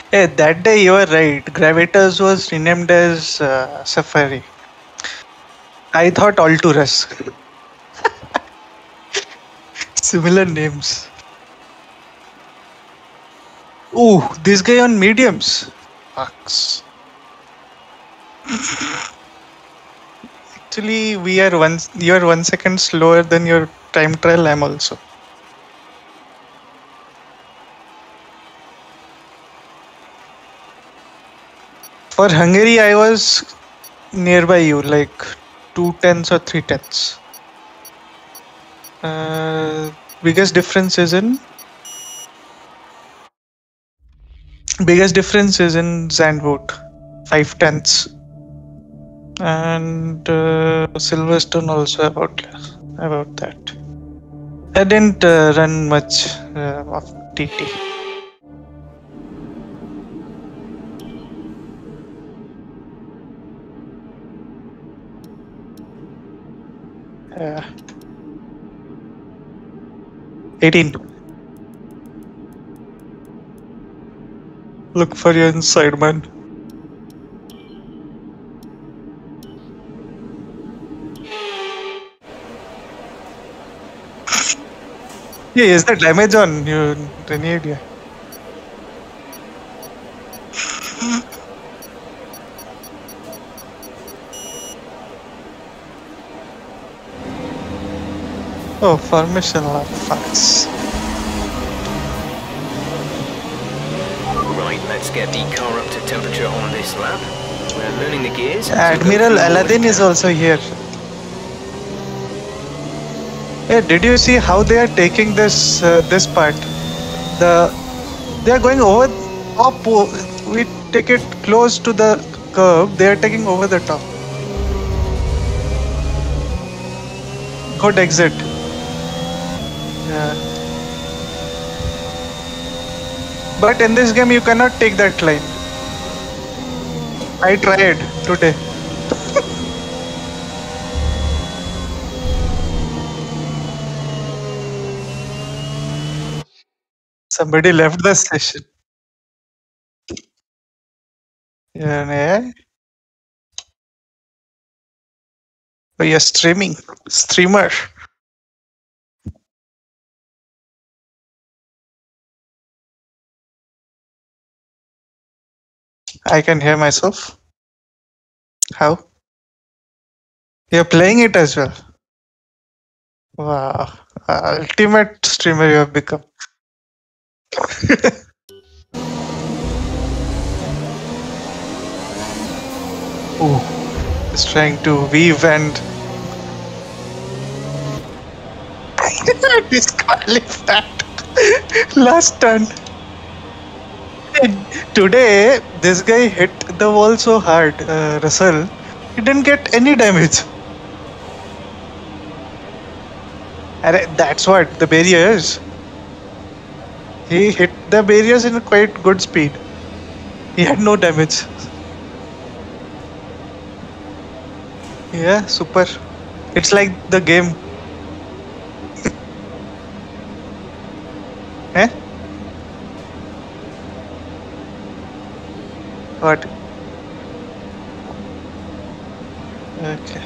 Hey, that day you were right. Gravitas was renamed as Safari. I thought Alturas. Similar names. Ooh, this guy on mediums. Fucks. Actually, we are one. You are 1 second slower than your time trial. I'm also. For Hungary, I was nearby you, like 2 tenths or 3 tenths. Biggest difference is in biggest difference is in Zandvoort, 5 tenths, and Silverstone also about that. I didn't run much of TT. Uh, 18. Look for your inside, man. Yeah, is there damage on you, any idea? Oh, formation fucks. Right, let's get the car up to temperature on this lap. We're learning the gears. Admiral Aladdin is also here. Hey, did you see how they are taking this part? They are going over top. We take it close to the curve. They are taking over the top. Good exit. Yeah. But in this game, you cannot take that line. I tried today. Somebody left the session. Yeah. Oh, you're streaming. Streamer. I can hear myself. How? You're playing it as well. Wow. Ultimate streamer you have become. Ooh. Just trying to weave and disqualify that. Last turn. Today, this guy hit the wall so hard, Russell. He didn't get any damage. That's what the barriers. He hit the barriers in quite good speed. He had no damage. Yeah, super. It's like the game. Eh? What? Okay.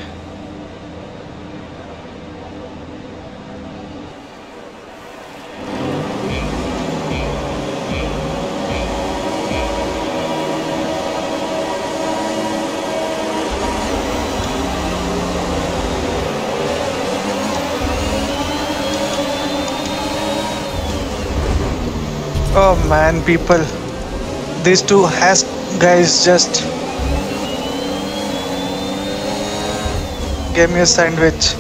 Oh man, people. These two has guys just gave me a sandwich.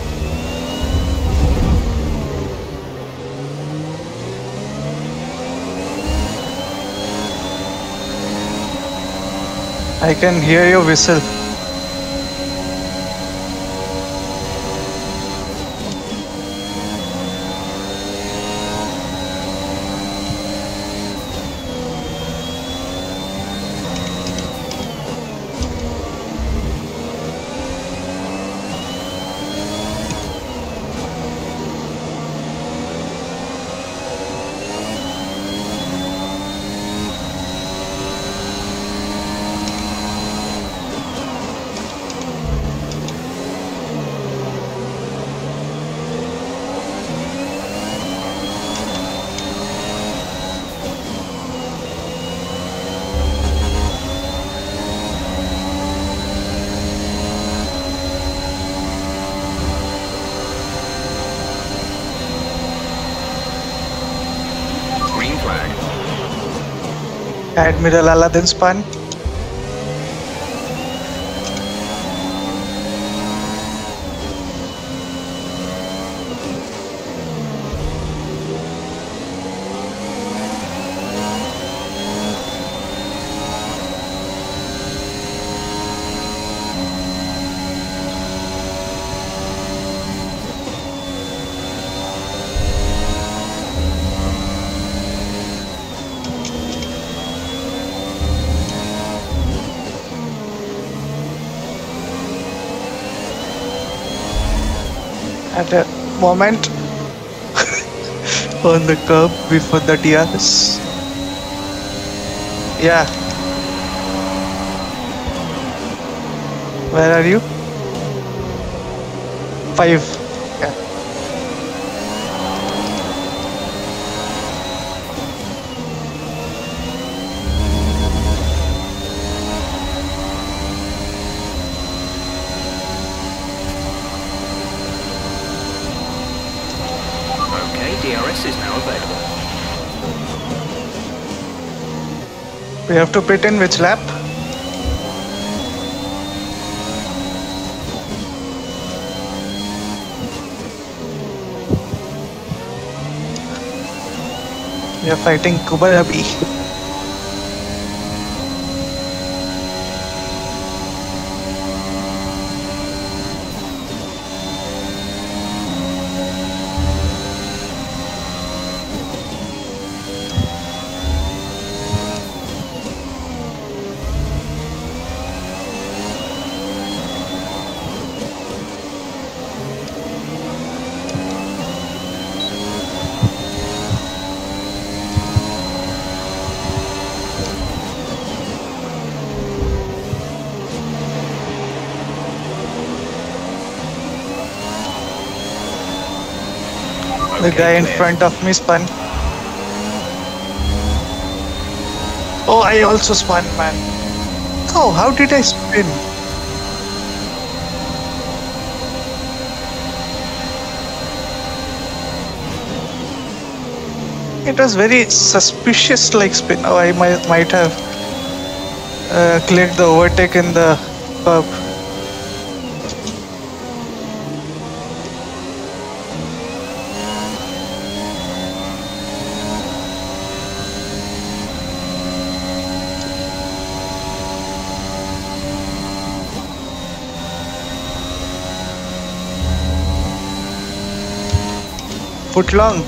I can hear your whistle. Admiral Aladdin spun. At a moment on the curb before the DRS. Yeah. Where are you? 5. Yeah. Okay, DRS is now available. We have to pit in which lap? We are fighting Kubarabi. The guy in front of me spun. Oh, I also spun, man. Oh, how did I spin? It was very suspicious like spin. Oh, I might have clicked the overtake in the curb. Foot long.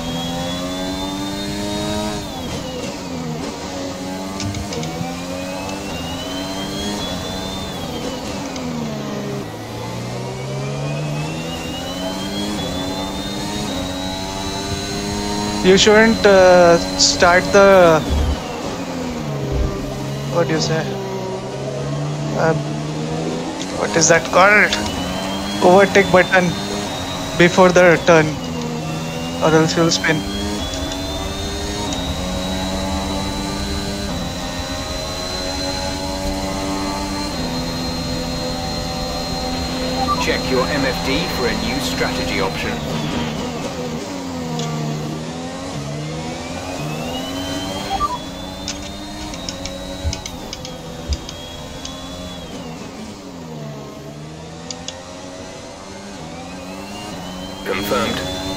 You shouldn't start the, what do you say? What is that called? Overtake button before the turn, or else you'll spin. Check your MFD for a new strategy option. Confirmed.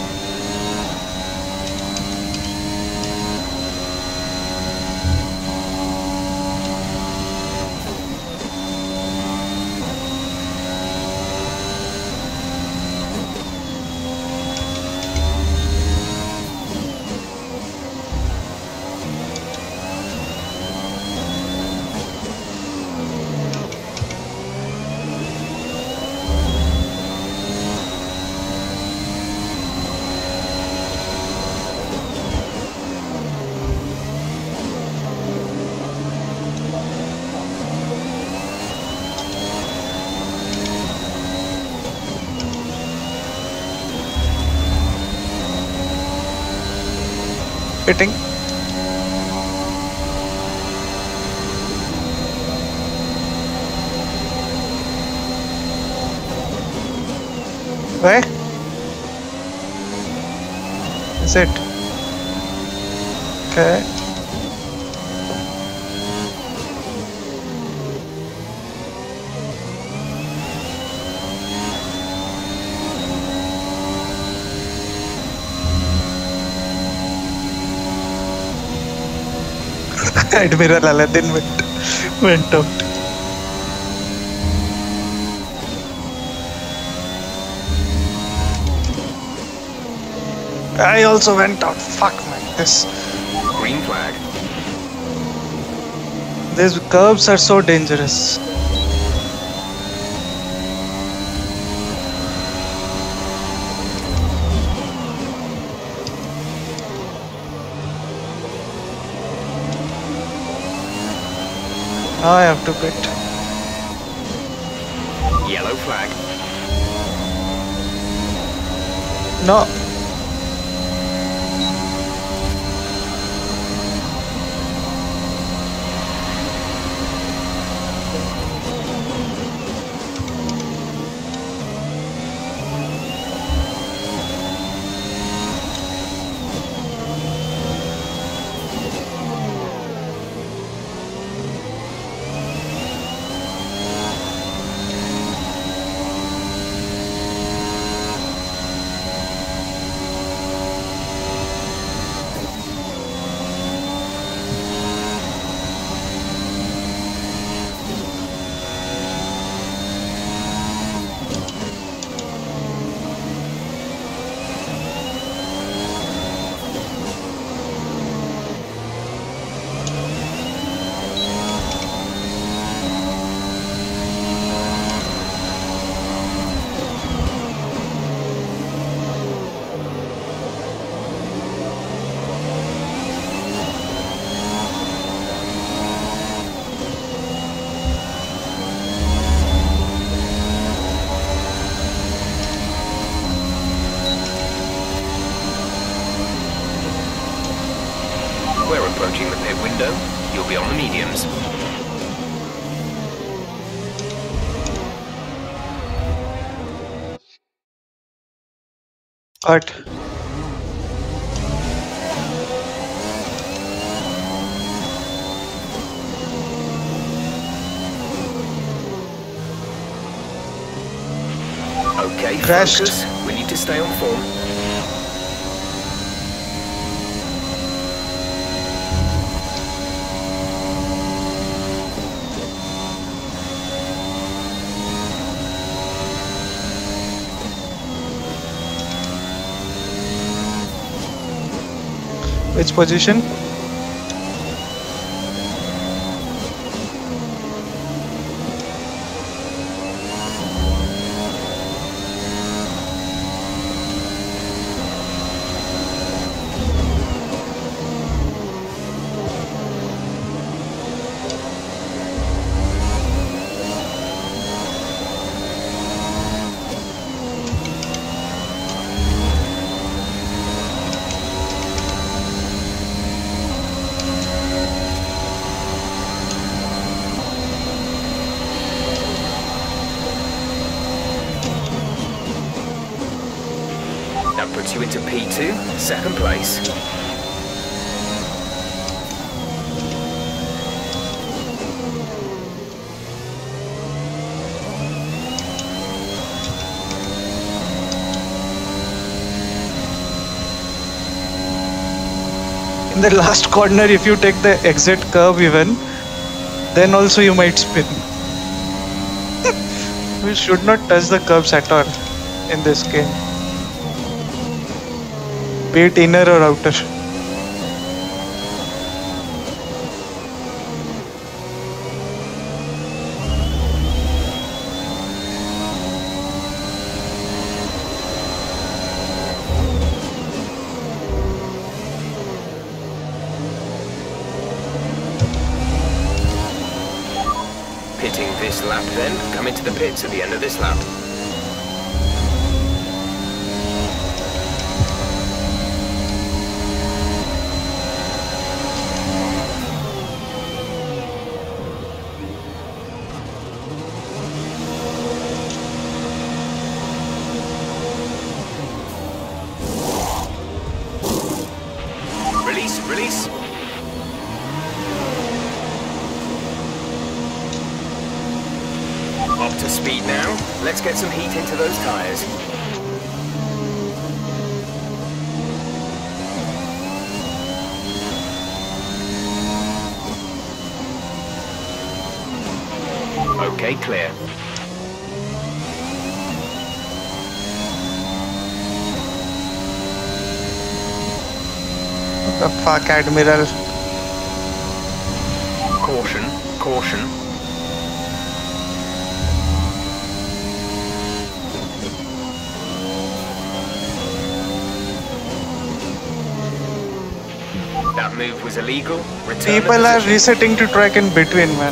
Pitting. Where is it? Okay. Admiral Aladdin went out. I also went out. Fuck man, Green flag. these curbs are so dangerous. Now I have to pit. Yellow flag. No. We're approaching the pit window. You'll be on the mediums. Cut. Okay, Crashed. focus. We need to stay on form. Which position? That puts you into P2, second place. In the last corner, if you take the exit curve even, then also you might spin. We should not touch the curbs at all in this game. Be it inner or outer. Pitting this lap then, come into the pits at the end of this lap. Release. Up to speed now. Let's get some heat into those tyres. Okay, clear. The fuck, Admiral. Caution, caution. That move was illegal. Return the People are position. resetting to track in between, man.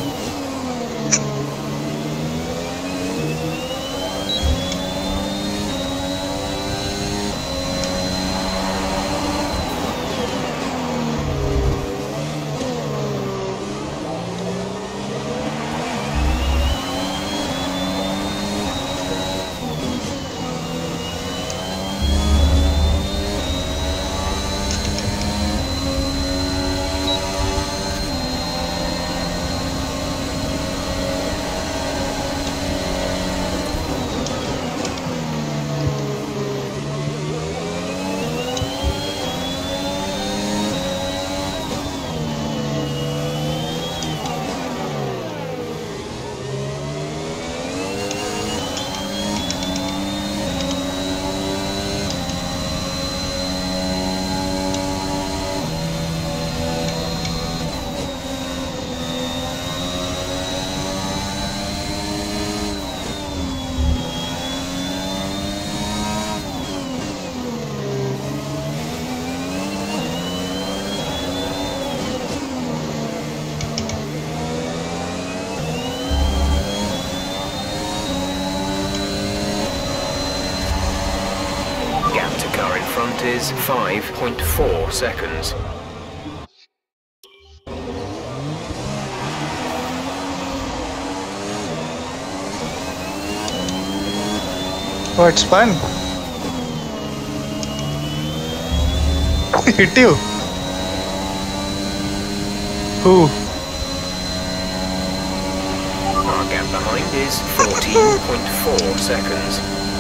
Gap to car in front is 5.4 seconds. Oh, it's fun. Hit you. Who? Our gap behind is 14.4 seconds.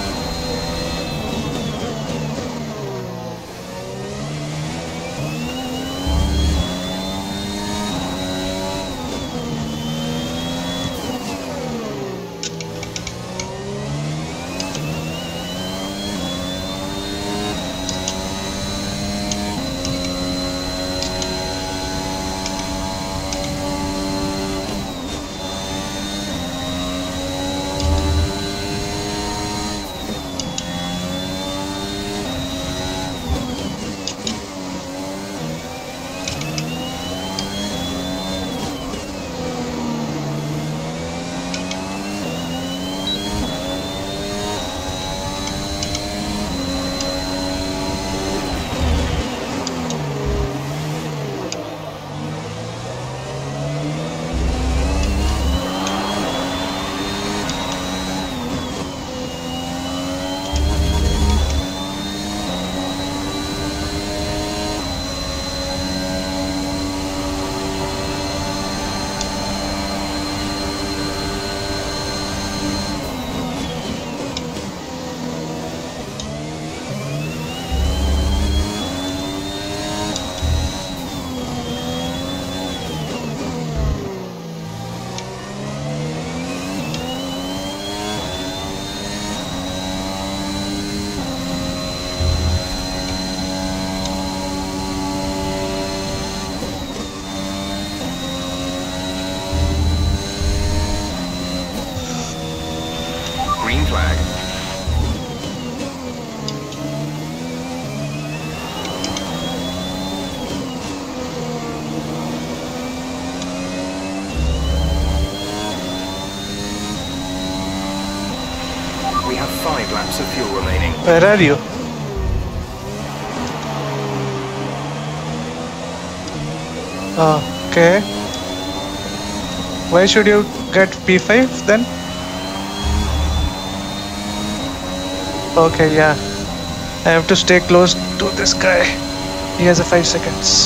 Green flag. We have 5 laps of fuel remaining. Where are you? Okay. Why should you get P5 then? Okay, yeah. I have to stay close to this guy. He has a 5 seconds.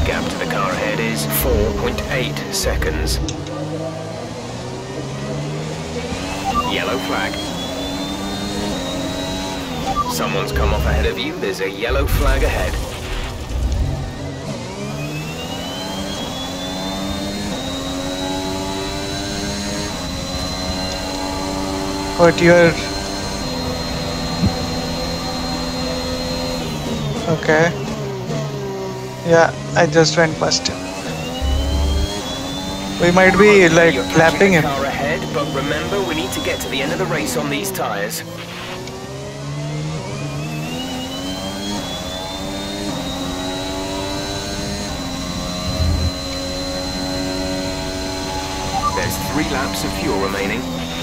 Gap to the car ahead is 4.8 seconds. Yellow flag. Someone's come off ahead of you. There's a yellow flag ahead. But you're... Okay. Yeah, I just went past him. We might be like You're lapping catching the him. car ahead, but remember, we need to get to the end of the race on these tyres. There's 3 laps of fuel remaining.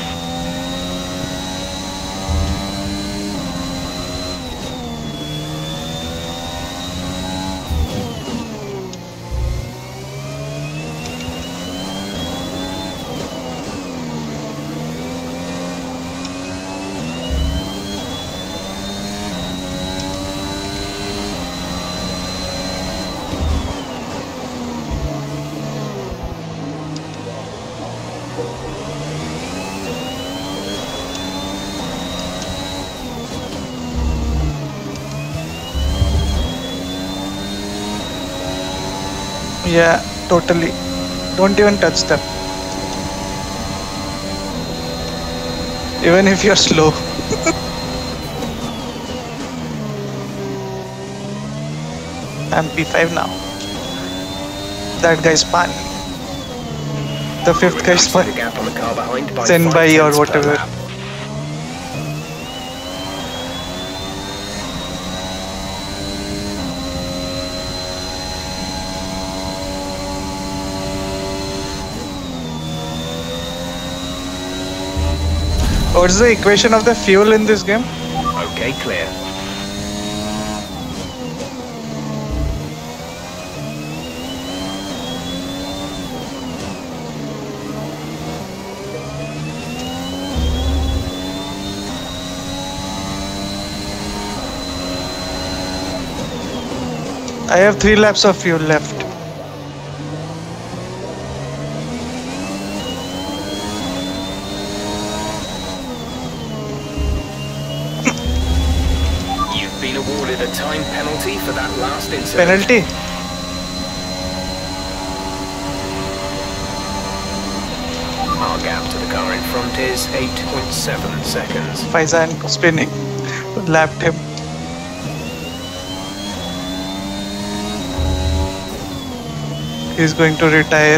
Yeah, totally. Don't even touch them. Even if you're slow. I'm P5 now. That guy's pan. The 5th guy's Reducing pan. the gap on the car behind by Zen 5 by or tenths per whatever. lap. What's the equation of the fuel in this game? Okay, clear. I have 3 laps of fuel left. You've been awarded a time penalty for that last incident. Penalty? Our gap to the car in front is 8.7 seconds. Faizan spinning. Lapped him. He's going to retire.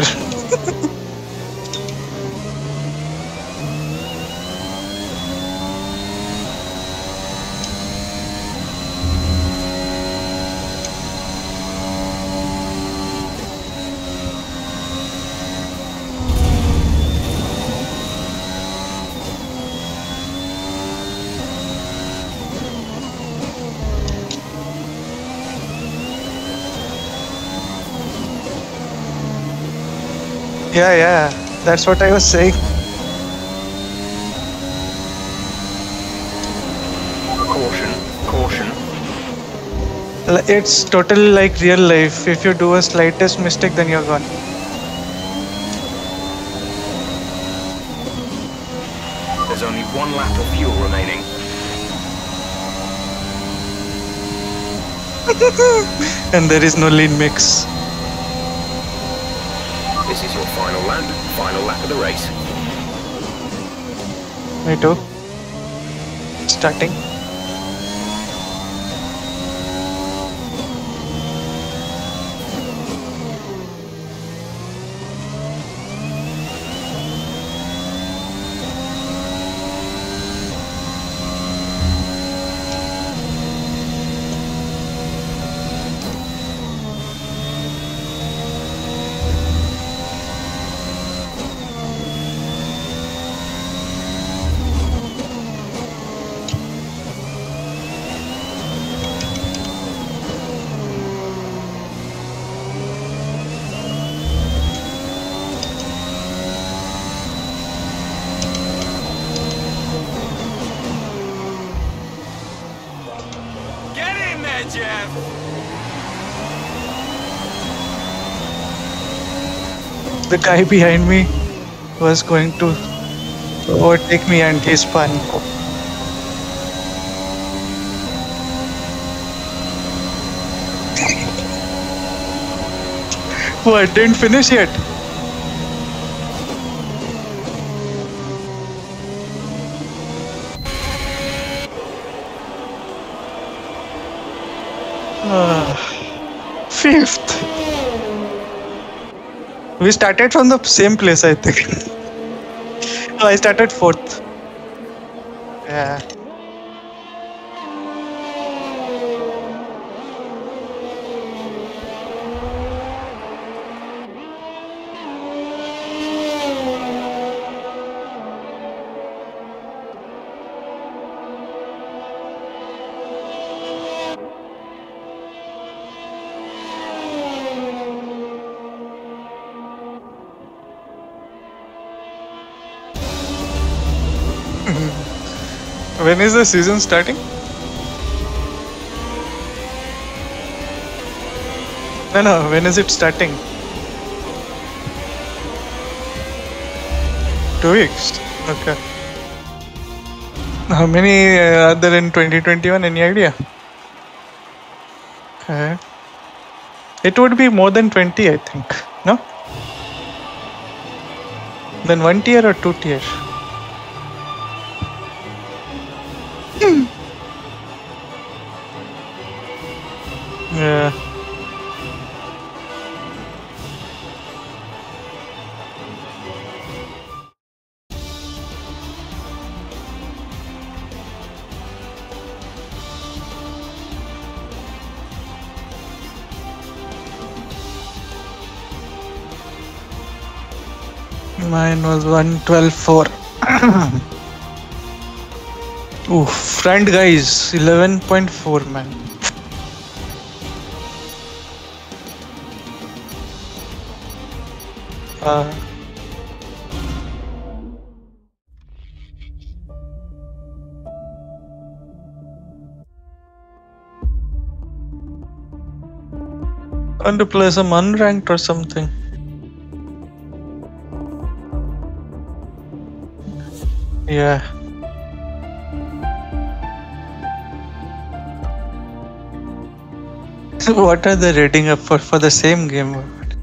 Yeah, that's what I was saying. Caution, caution. It's totally like real life. If you do a slightest mistake, then you're gone. There's only 1 lap of fuel remaining. And there is no lean mix. This is your final lap of the race. Me too. Starting. The guy behind me was going to overtake me and he spun. What? Didn't finish yet? Fifth. We started from the same place, I think. No, I started fourth. Yeah. When is the season starting? No, when is it starting? 2 weeks. Okay. How many are there in 2021? Any idea? Okay. It would be more than 20, I think. No? Then 1 tier or 2 tier? Yeah. Mine was 112.4. Ooh, front guys, 11.4, man. Want to play some unranked or something? Yeah. What are they rating up for the same game?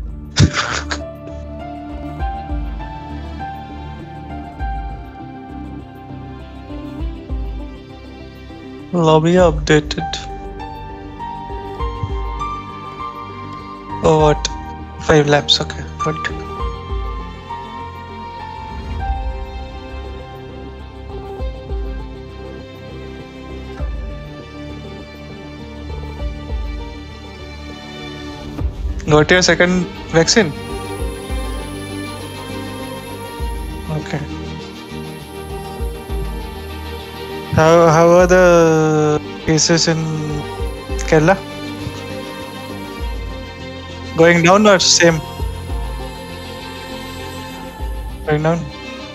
Lobby updated. Oh, what? 5 laps, okay, good. Got your second vaccine? Okay. How are the cases in Kerala? Going down or same? Going down?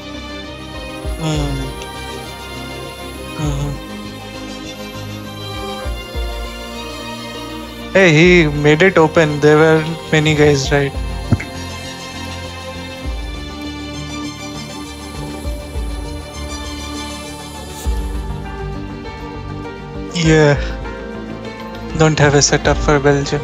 Hey, he made it open. There were many guys, right? Yeah. Don't have a setup for Belgium.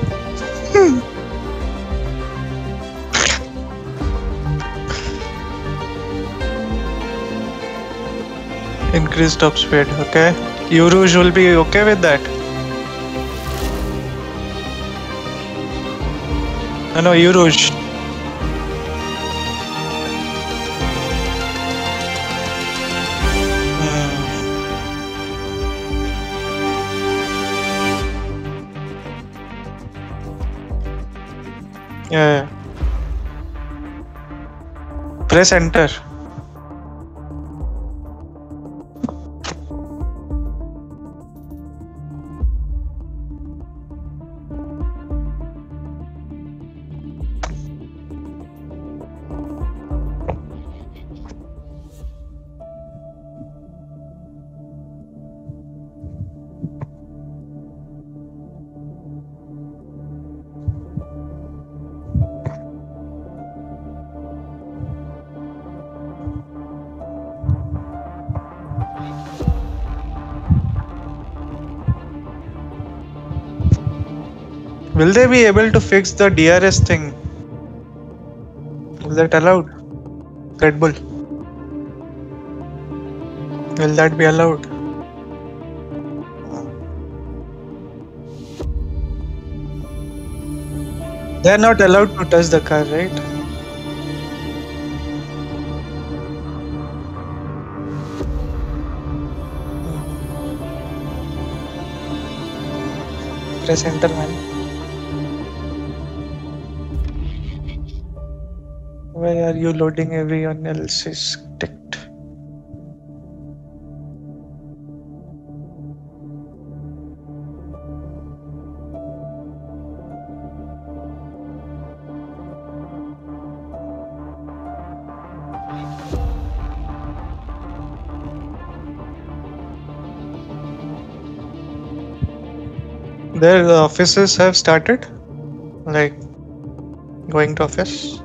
Increase top speed, okay. Euros will be okay with that. No, Euros. Yeah. Press enter. Will they be able to fix the DRS thing? Is that allowed? Red Bull. Will that be allowed? They're not allowed to touch the car, right? Press enter, man. Why are you loading everyone else's ticket? Their offices have started, like going to office.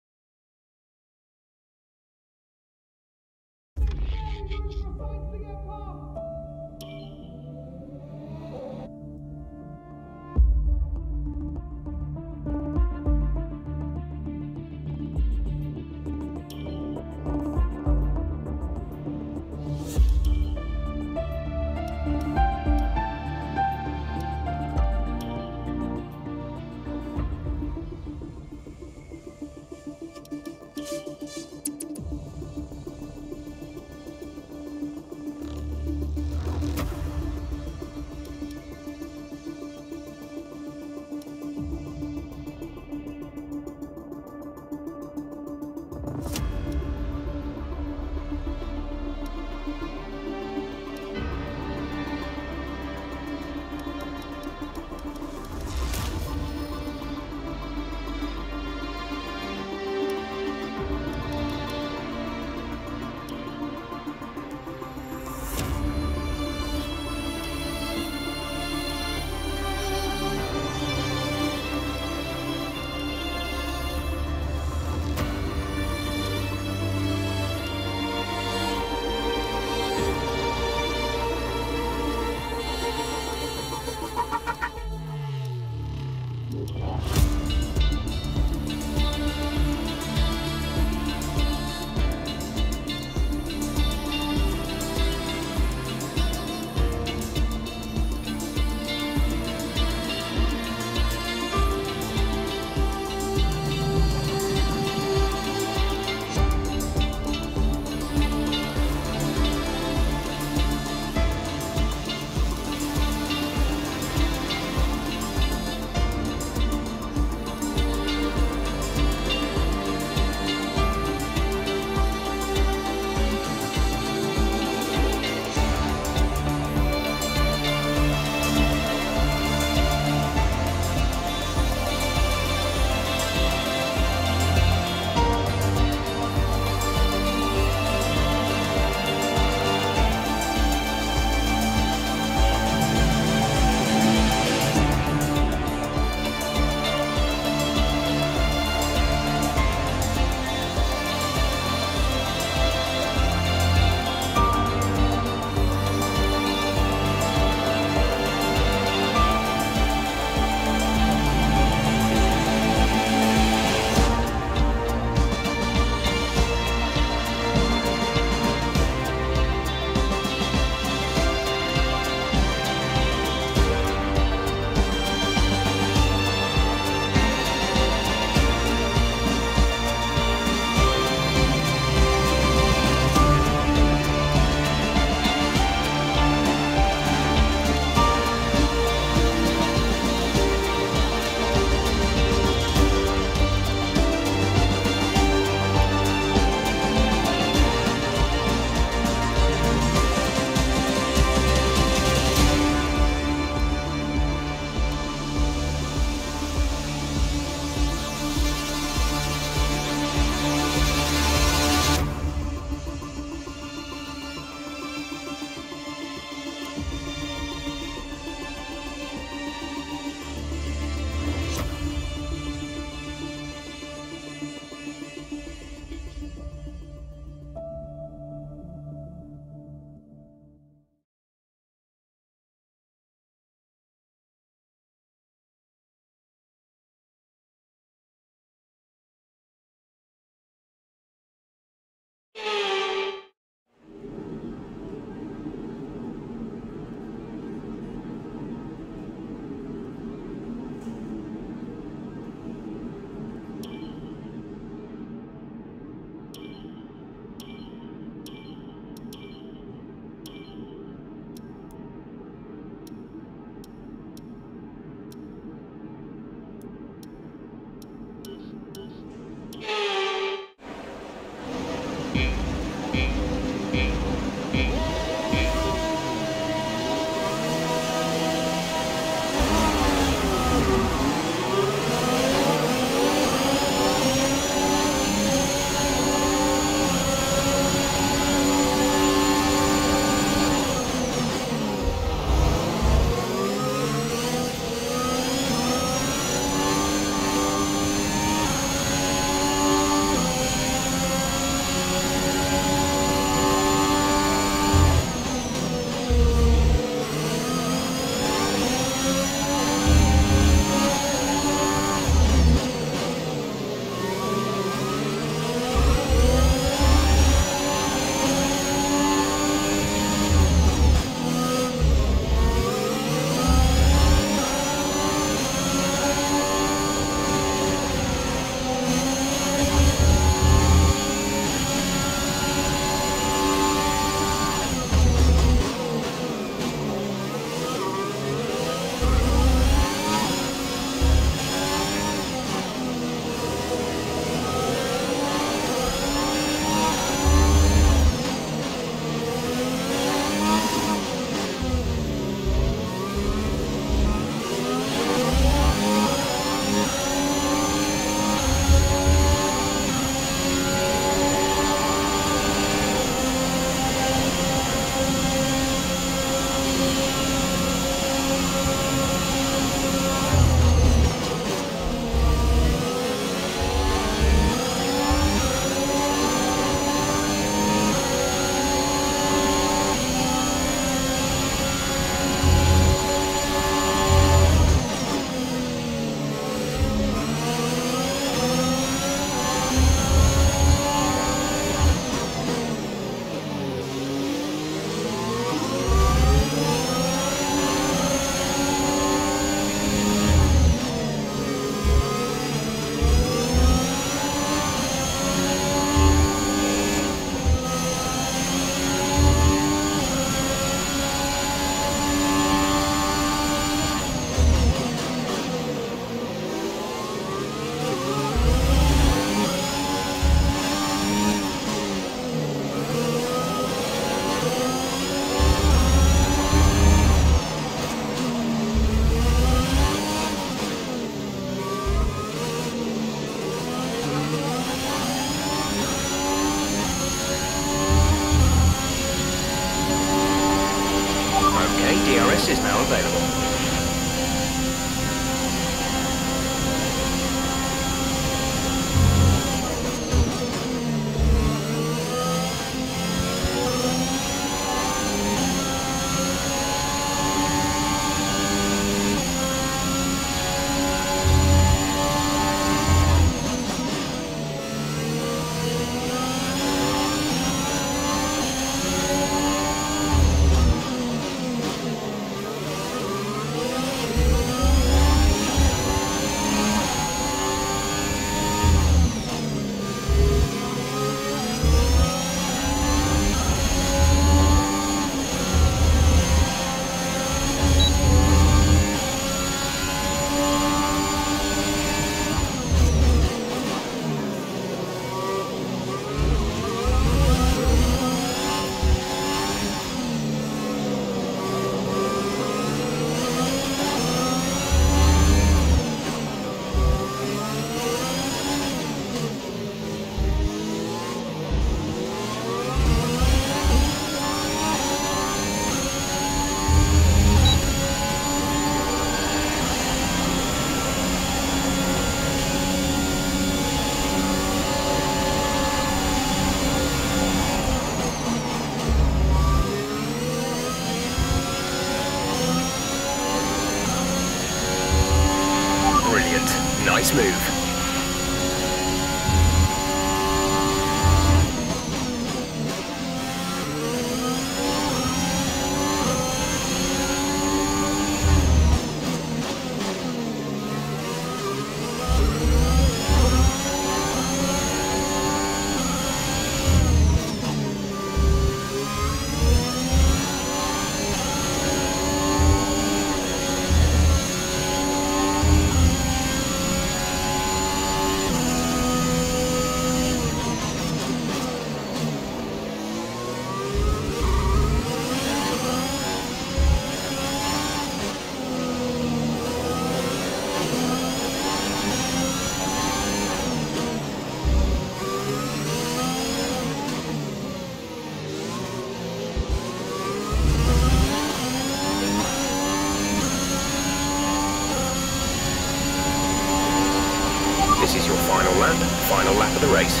and final lap of the race.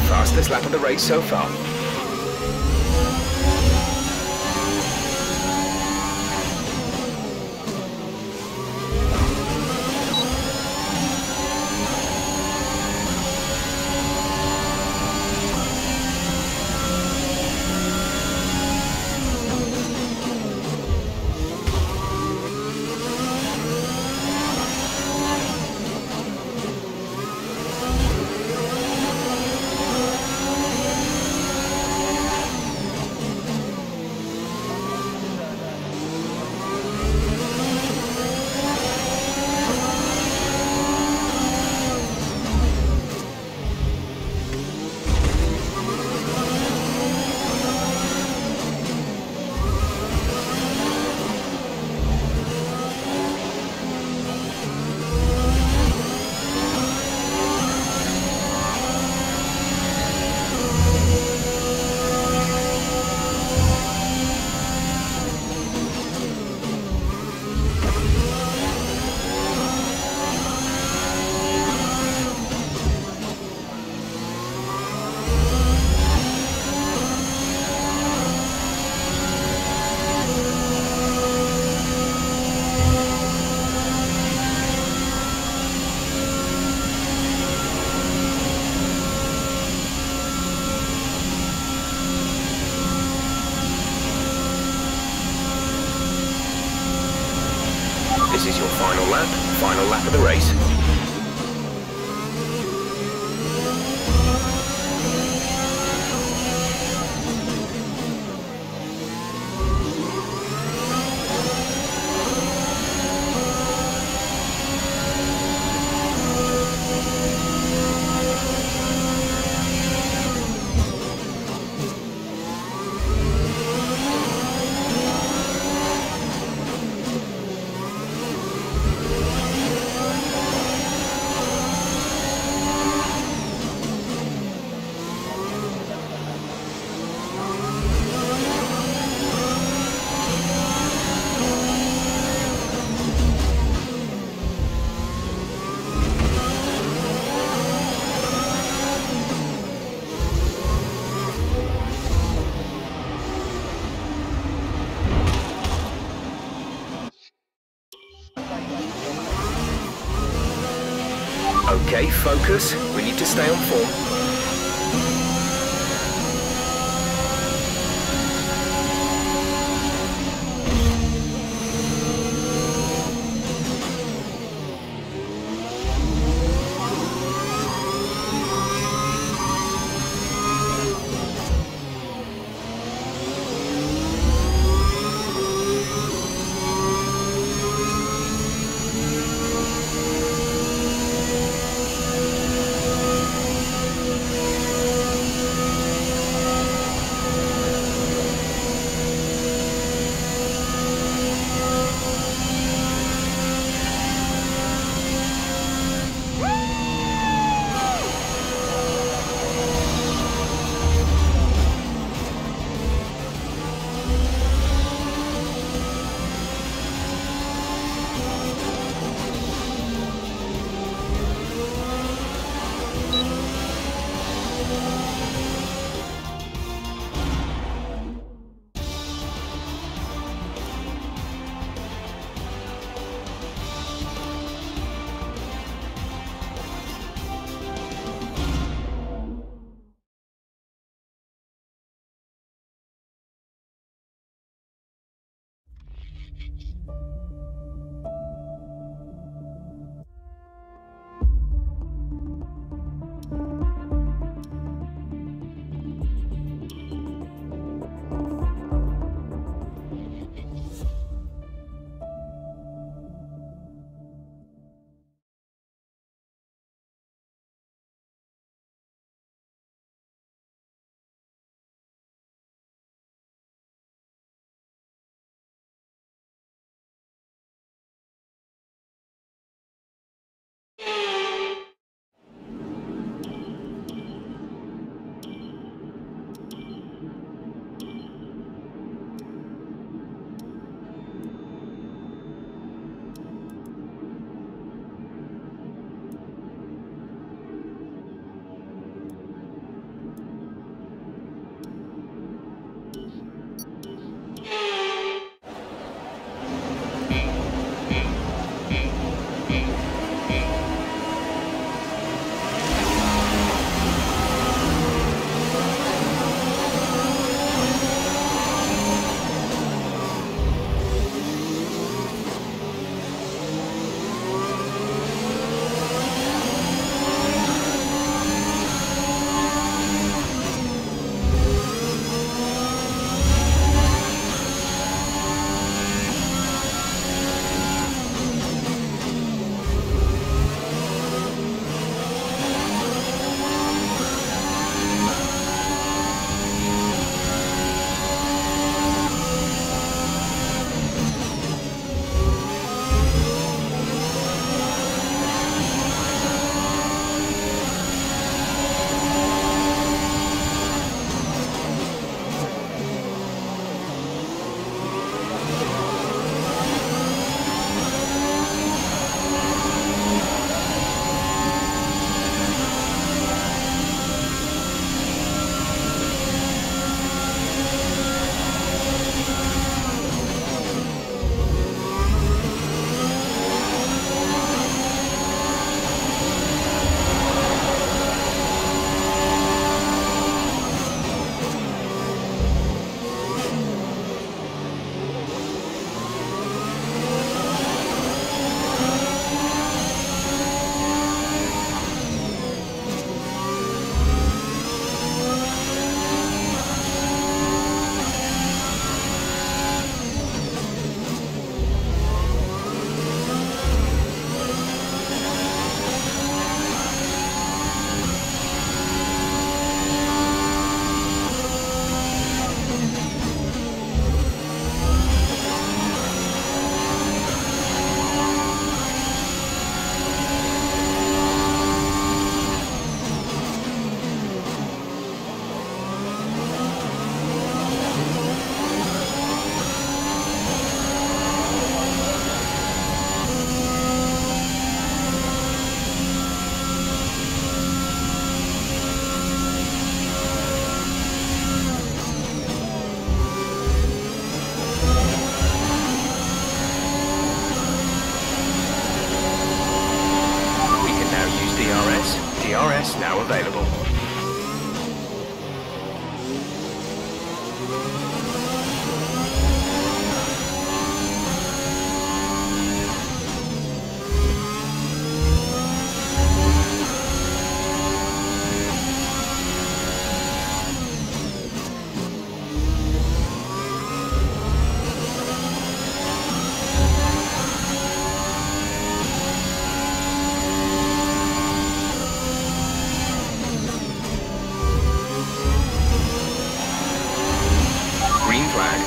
Fastest lap of the race so far. This is your final lap of the race. Okay, focus. We need to stay on form. race now available. Green flag.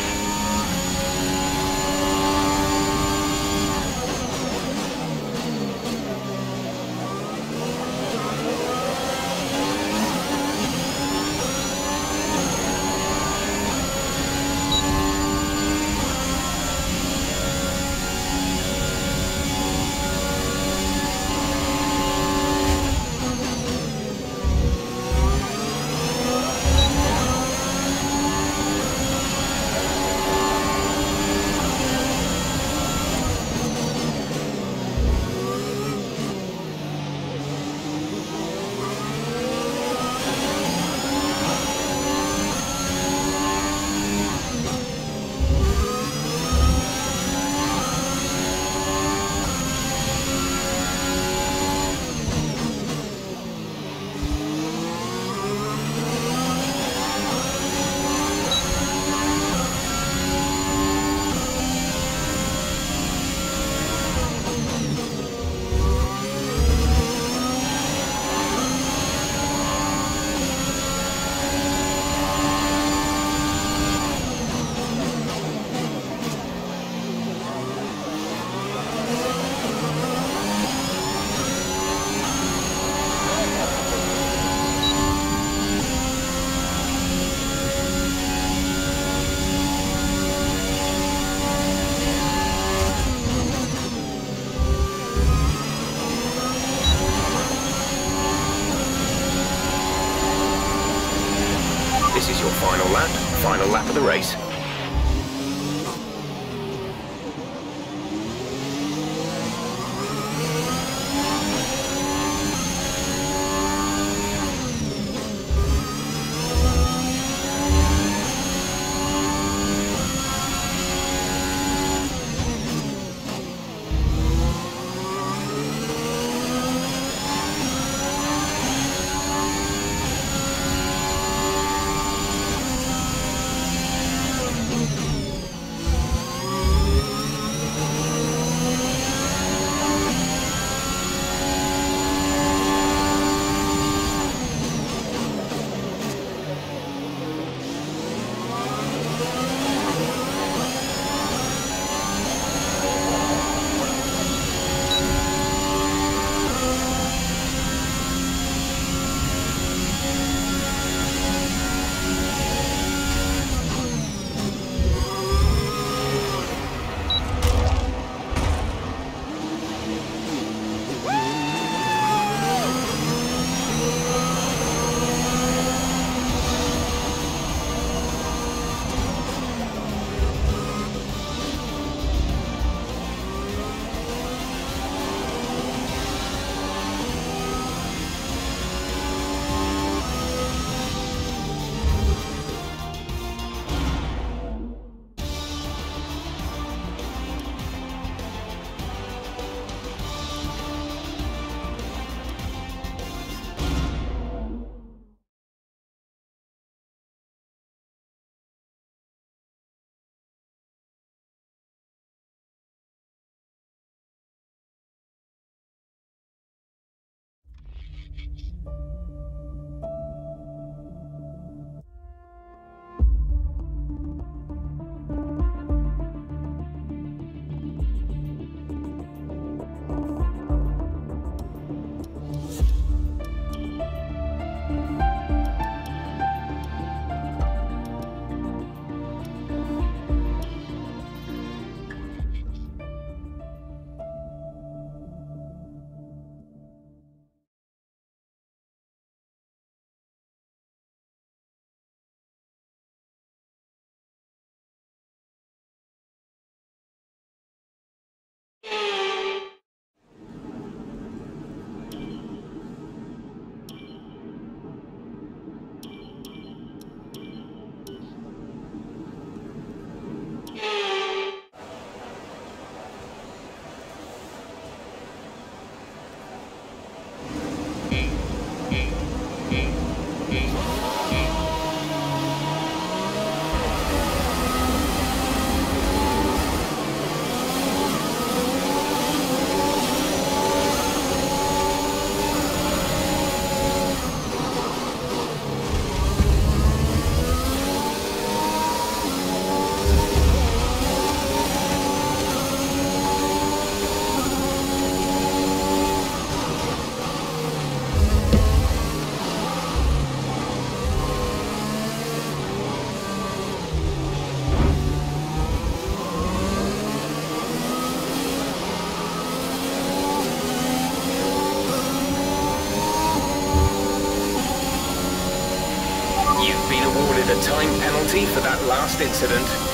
This is your final lap of the race. time penalty for that last incident.